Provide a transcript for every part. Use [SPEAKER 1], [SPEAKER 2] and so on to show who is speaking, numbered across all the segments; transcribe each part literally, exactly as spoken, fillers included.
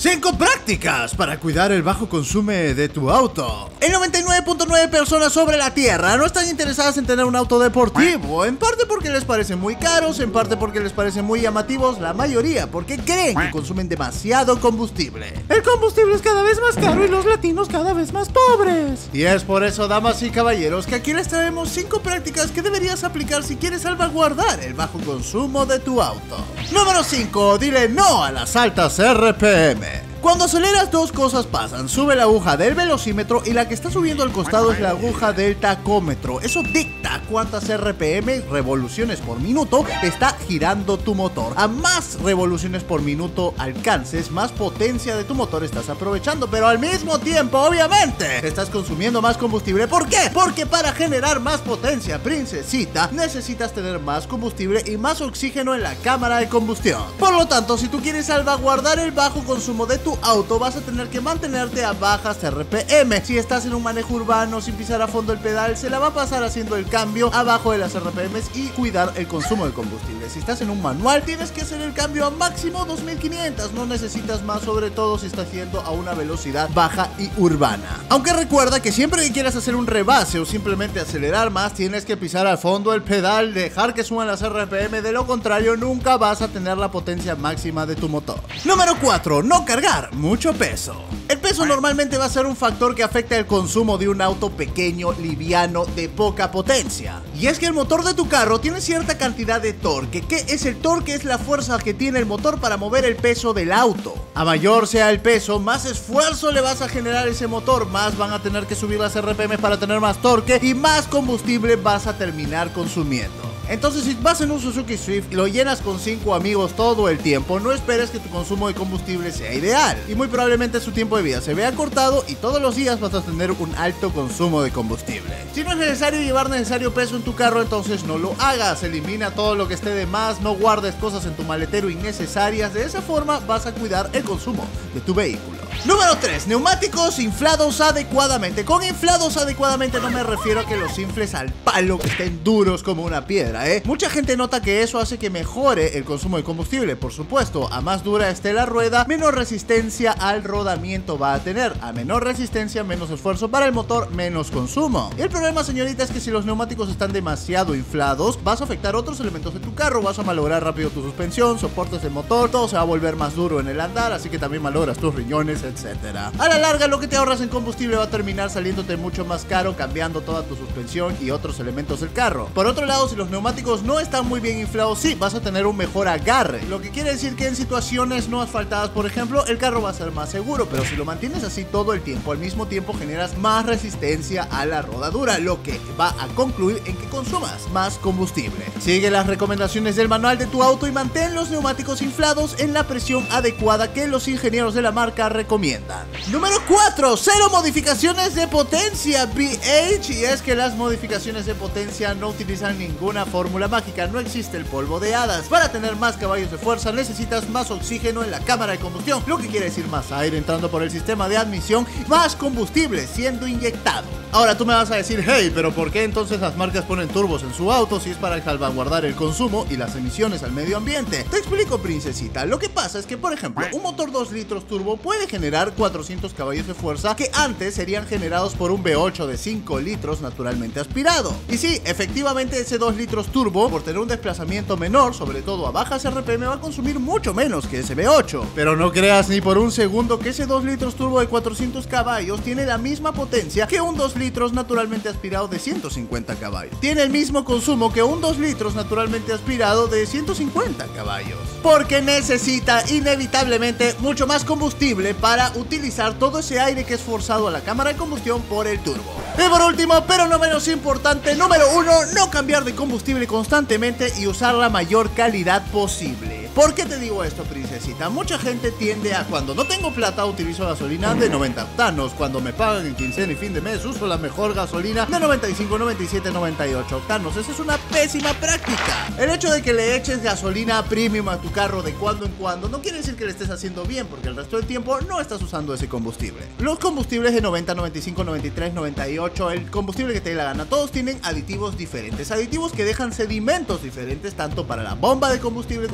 [SPEAKER 1] cinco prácticas para cuidar el bajo consumo de tu auto. El noventa y nueve punto nueve personas sobre la tierra no están interesadas en tener un auto deportivo, en parte porque les parecen muy caros, en parte porque les parecen muy llamativos, la mayoría porque creen que consumen demasiado combustible.
[SPEAKER 2] El combustible es cada vez más caro y los latinos cada vez más pobres.
[SPEAKER 1] Y es por eso, damas y caballeros, que aquí les traemos cinco prácticas que deberías aplicar si quieres salvaguardar el bajo consumo de tu auto. Número cinco. Dile no a las altas R P M. Cuando aceleras, dos cosas pasan: sube la aguja del velocímetro y la que está subiendo al costado es la aguja del tacómetro. Eso dicta cuántas R P M, revoluciones por minuto, está girando tu motor. A más revoluciones por minuto alcances, más potencia de tu motor estás aprovechando, pero al mismo tiempo, obviamente, estás consumiendo más combustible. ¿Por qué? Porque para generar más potencia, princesita, necesitas tener más combustible y más oxígeno en la cámara de combustión. Por lo tanto, si tú quieres salvaguardar el bajo consumo de tu auto, vas a tener que mantenerte a bajas R P M. Si estás en un manejo urbano sin pisar a fondo el pedal, se la va a pasar haciendo el cambio abajo de las R P Ms y cuidar el consumo de combustible. Si estás en un manual, tienes que hacer el cambio a máximo dos mil quinientos, no necesitas más, sobre todo si estás yendo a una velocidad baja y urbana. Aunque recuerda que siempre que quieras hacer un rebase o simplemente acelerar más, tienes que pisar al fondo el pedal, dejar que suban las R P M, de lo contrario nunca vas a tener la potencia máxima de tu motor. Número cuatro. No cargar mucho peso. El peso normalmente va a ser un factor que afecta el consumo de un auto pequeño, liviano, de poca potencia. Y es que el motor de tu carro tiene cierta cantidad de torque. ¿Qué es el torque? Es la fuerza que tiene el motor para mover el peso del auto. A mayor sea el peso, más esfuerzo le vas a generar a ese motor, más van a tener que subir las R P M para tener más torque y más combustible vas a terminar consumiendo. Entonces, si vas en un Suzuki Swift y lo llenas con cinco amigos todo el tiempo, no esperes que tu consumo de combustible sea ideal, y muy probablemente su tiempo de vida se vea cortado y todos los días vas a tener un alto consumo de combustible. Si no es necesario llevar necesario peso en tu carro, entonces no lo hagas. Elimina todo lo que esté de más, no guardes cosas en tu maletero innecesarias. De esa forma vas a cuidar el consumo de tu vehículo. Número tres. Neumáticos inflados adecuadamente. Con inflados adecuadamente no me refiero a que los infles al palo, que estén duros como una piedra, ¿eh? Mucha gente nota que eso hace que mejore el consumo de combustible. Por supuesto, a más dura esté la rueda, menos resistencia al rodamiento va a tener. A menor resistencia, menos esfuerzo para el motor, menos consumo. Y el problema, señorita, es que si los neumáticos están demasiado inflados, vas a afectar otros elementos de tu carro. Vas a malograr rápido tu suspensión, soportes del motor, todo se va a volver más duro en el andar, así que también malogras tus riñones, etcétera. A la larga, lo que te ahorras en combustible va a terminar saliéndote mucho más caro, cambiando toda tu suspensión y otros elementos del carro. Por otro lado, si los neumáticos no están muy bien inflados, sí, vas a tener un mejor agarre, lo que quiere decir que en situaciones no asfaltadas, por ejemplo, el carro va a ser más seguro. Pero si lo mantienes así todo el tiempo, al mismo tiempo generas más resistencia a la rodadura, lo que va a concluir en que consumas más combustible. Sigue las recomendaciones del manual de tu auto y mantén los neumáticos inflados en la presión adecuada que los ingenieros de la marca recomiendan. Número cuatro. Cero modificaciones de potencia, B H. Y es que las modificaciones de potencia no utilizan ninguna fórmula mágica, no existe el polvo de hadas. Para tener más caballos de fuerza necesitas más oxígeno en la cámara de combustión, lo que quiere decir más aire entrando por el sistema de admisión, más combustible siendo inyectado. Ahora tú me vas a decir, hey, pero ¿por qué entonces las marcas ponen turbos en su auto si es para salvaguardar el consumo y las emisiones al medio ambiente? Te explico, princesita. Lo que pasa es que, por ejemplo, un motor dos litros turbo puede generar cuatrocientos caballos de fuerza que antes serían generados por un V ocho de cinco litros naturalmente aspirado. Y sí, efectivamente ese dos litros turbo, por tener un desplazamiento menor, sobre todo a bajas R P M, va a consumir mucho menos que ese V ocho. Pero no creas ni por un segundo que ese dos litros turbo de cuatrocientos caballos tiene la misma potencia que un dos litros naturalmente aspirado de ciento cincuenta caballos. Tiene el mismo consumo que un dos litros naturalmente aspirado de ciento cincuenta caballos. Porque necesita inevitablemente mucho más combustible para utilizar todo ese aire que es forzado a la cámara de combustión por el turbo. Y por último, pero no menos importante, número uno, no cambiar de combustible constantemente y usar la mayor calidad posible. ¿Por qué te digo esto, princesita? Mucha gente tiende a, cuando no tengo plata, utilizo gasolina de noventa octanos. Cuando me pagan en quincena y fin de mes, uso la mejor gasolina de noventa y cinco, noventa y siete, noventa y ocho octanos. Esa es una pésima práctica. El hecho de que le eches gasolina premium a tu carro de cuando en cuando no quiere decir que le estés haciendo bien, porque el resto del tiempo no estás usando ese combustible. Los combustibles de noventa, noventa y cinco, noventa y tres, noventa y ocho, el combustible que te dé la gana, todos tienen aditivos diferentes. Aditivos que dejan sedimentos diferentes, tanto para la bomba de combustible como para el tanque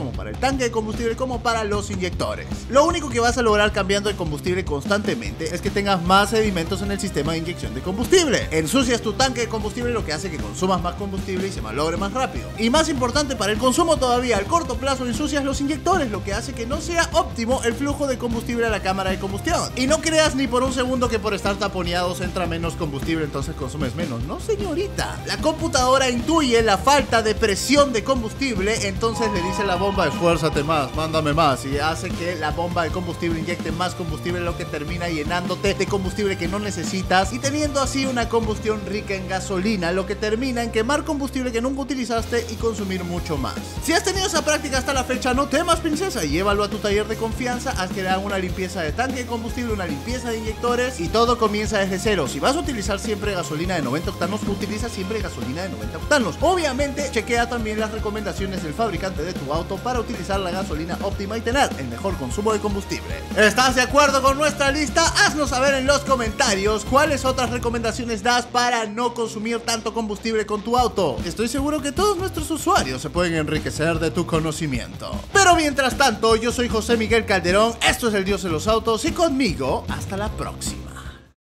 [SPEAKER 1] tanque de combustible como para los inyectores. Lo único que vas a lograr cambiando de combustible constantemente es que tengas más sedimentos en el sistema de inyección de combustible. Ensucias tu tanque de combustible, lo que hace que consumas más combustible y se malogre más rápido. Y más importante para el consumo todavía, al corto plazo ensucias los inyectores, lo que hace que no sea óptimo el flujo de combustible a la cámara de combustión. Y no creas ni por un segundo que por estar taponeados entra menos combustible, entonces consumes menos. No, señorita. La computadora intuye la falta de presión de combustible, entonces le dice a la bomba: esfuérzate más, mándame más, y hace que la bomba de combustible inyecte más combustible, lo que termina llenándote de combustible que no necesitas y teniendo así una combustión rica en gasolina, lo que termina en quemar combustible que nunca utilizaste y consumir mucho más. Si has tenido esa práctica hasta la fecha, no temas, princesa, llévalo a tu taller de confianza, haz que le hagan una limpieza de tanque de combustible, una limpieza de inyectores y todo comienza desde cero. Si vas a utilizar siempre gasolina de noventa octanos, utiliza siempre gasolina de noventa octanos. Obviamente, chequea también las recomendaciones del fabricante de tu auto para utilizar la gasolina óptima y tener el mejor consumo de combustible. ¿Estás de acuerdo con nuestra lista? Haznos saber en los comentarios cuáles otras recomendaciones das para no consumir tanto combustible con tu auto. Estoy seguro que todos nuestros usuarios se pueden enriquecer de tu conocimiento. Pero mientras tanto, yo soy José Miguel Calderón, esto es El Dios de los Autos y conmigo, hasta la próxima.